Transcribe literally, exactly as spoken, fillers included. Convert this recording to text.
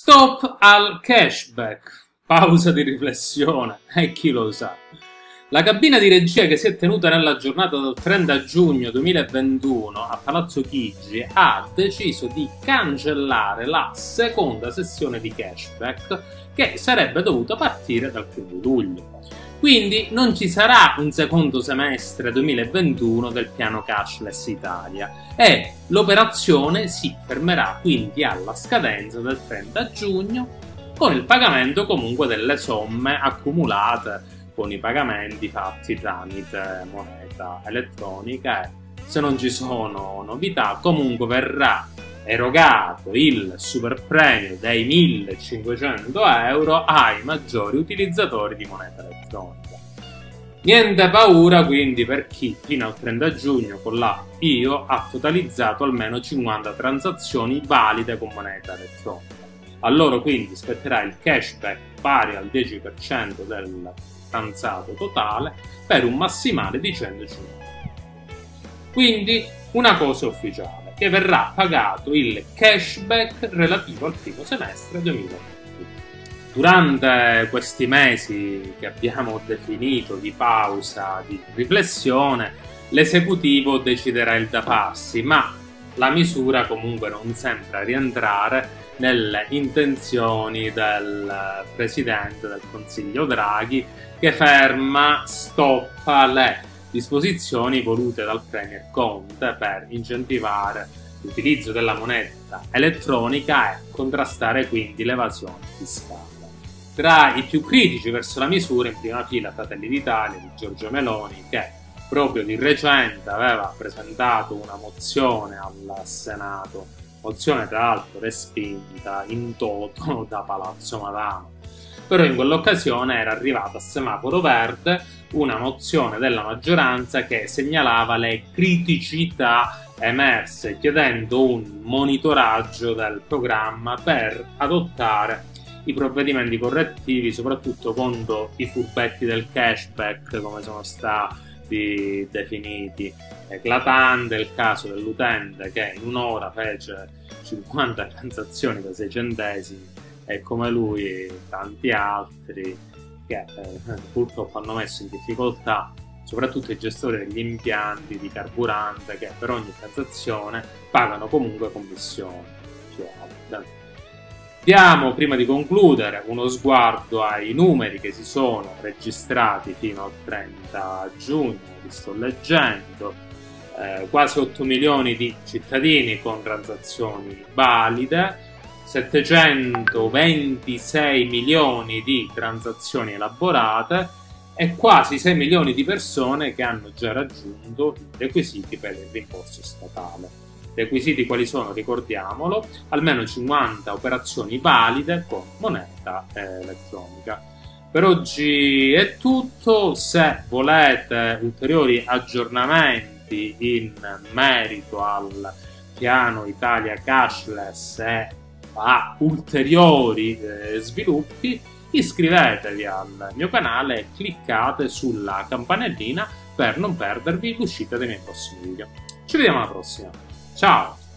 Stop al cashback. Pausa di riflessione. E chi lo sa. La cabina di regia che si è tenuta nella giornata del trenta giugno duemilaventuno a Palazzo Chigi ha deciso di cancellare la seconda sessione di cashback che sarebbe dovuta partire dal primo luglio. Quindi non ci sarà un secondo semestre duemilaventuno del piano Cashless Italia e l'operazione si fermerà quindi alla scadenza del trenta giugno con il pagamento comunque delle somme accumulate con i pagamenti fatti tramite moneta elettronica e se non ci sono novità comunque verrà erogato il super premio dei millecinquecento euro ai maggiori utilizzatori di moneta elettronica. Niente paura quindi per chi fino al trenta giugno con la I O ha totalizzato almeno cinquanta transazioni valide con moneta elettronica. A loro quindi spetterà il cashback pari al dieci per cento del pranzato totale per un massimale di centocinquanta euro. Quindi una cosa ufficiale, che verrà pagato il cashback relativo al primo semestre duemilaventi. Durante questi mesi che abbiamo definito di pausa, di riflessione, l'esecutivo deciderà il da farsi, ma la misura comunque non sembra rientrare nelle intenzioni del Presidente del Consiglio Draghi, che ferma, stoppa le disposizioni volute dal Premier Conte per incentivare l'utilizzo della moneta elettronica e contrastare quindi l'evasione fiscale. Tra i più critici verso la misura in prima fila Fratelli d'Italia di Giorgia Meloni, che proprio di recente aveva presentato una mozione al Senato, mozione tra l'altro respinta in toto da Palazzo Madama. Però in quell'occasione era arrivata a semaforo verde una mozione della maggioranza che segnalava le criticità emerse, chiedendo un monitoraggio del programma per adottare i provvedimenti correttivi, soprattutto contro i furbetti del cashback, come sono stati definiti. Eclatante il caso dell'utente che in un'ora fece cinquanta transazioni da sei centesimi e come lui tanti altri che eh, purtroppo hanno messo in difficoltà soprattutto i gestori degli impianti di carburante che per ogni transazione pagano comunque commissioni più alte. Diamo, prima di concludere, uno sguardo ai numeri che si sono registrati fino al trenta giugno, li sto leggendo, eh, quasi otto milioni di cittadini con transazioni valide, settecentoventisei milioni di transazioni elaborate e quasi sei milioni di persone che hanno già raggiunto i requisiti per il rimborso statale. Requisiti quali sono? Ricordiamolo, almeno cinquanta operazioni valide con moneta eh, elettronica. Per oggi è tutto, se volete ulteriori aggiornamenti in merito al piano Italia Cashless e a ulteriori eh, sviluppi, iscrivetevi al mio canale e cliccate sulla campanellina per non perdervi l'uscita dei miei prossimi video. Ci vediamo alla prossima, ciao!